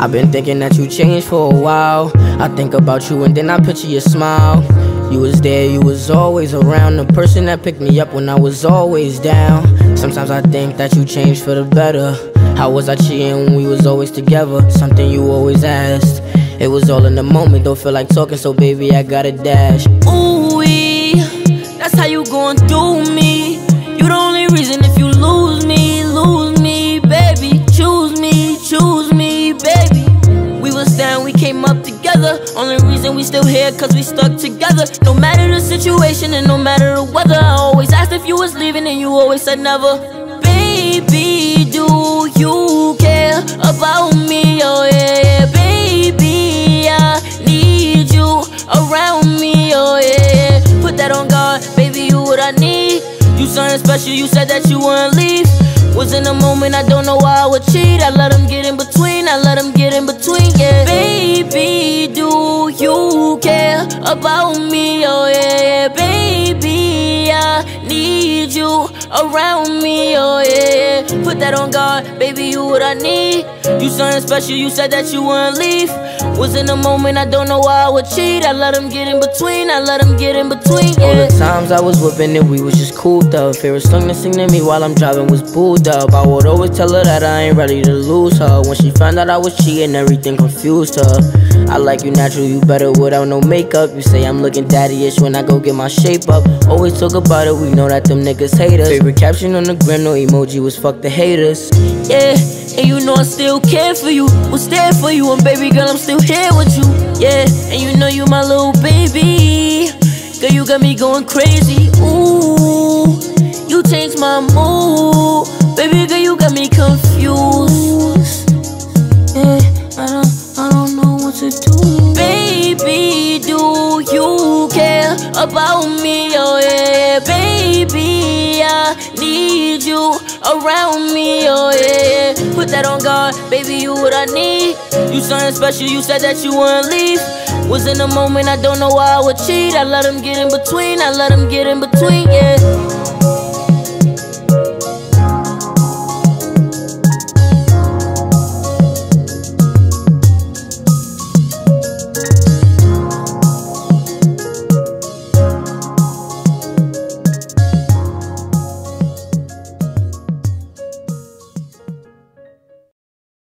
I've been thinking that you changed for a while. I think about you and then I picture your smile. You was there, you was always around, the person that picked me up when I was always down. Sometimes I think that you changed for the better. How was I cheating when we was always together? Something you always asked. It was all in the moment, don't feel like talking, so baby I gotta dash. Ooh-wee, that's how you gon' do me. You the only reason if you lose me, baby. Choose me, baby. We was down, we came up together. Only reason we still here cause we stuck together. No matter the situation and no matter the weather, I always asked if you was leaving and you always said never. Baby, do you care about me? Oh yeah, baby, I need you around me. Oh yeah, put that on God, baby, you what I need. You something special, you said that you wouldn't leave. Was in a moment, I don't know why I would cheat. I let him get in between, yeah. Baby, do you care about me? Oh yeah, baby, I need you around me. Oh yeah, put that on God, baby, you what I need. You something special, you said that you wouldn't leave. Was in a moment, I don't know why I would cheat. I let him get in between, yeah. All the times I was whipping it, we was just cooled up. Favorite song to sing to me while I'm driving was Booed Up. I would always tell her that I ain't ready to lose her. When she found out I was cheating, everything confused her. I like you natural, you better without no makeup. You say I'm looking daddy-ish when I go get my shape up. Always talk about it, we know that them niggas hate us. Favorite caption on the gram, no emoji, was fuck the haters. Yeah, and you know I still care for you, was there for you, and baby girl I'm still here with you. Yeah, and you know you my little baby. Girl, you got me going crazy. Ooh, you changed my mood. Baby girl, you got me confused. Yeah, I don't know what to do. Baby, do you care about me? Oh yeah, baby, I need you around me. Oh yeah, put that on God, baby, you what I need. You something special, you said that you wouldn't leave. Was in a moment, I don't know why I would cheat. I let him get in between, yeah.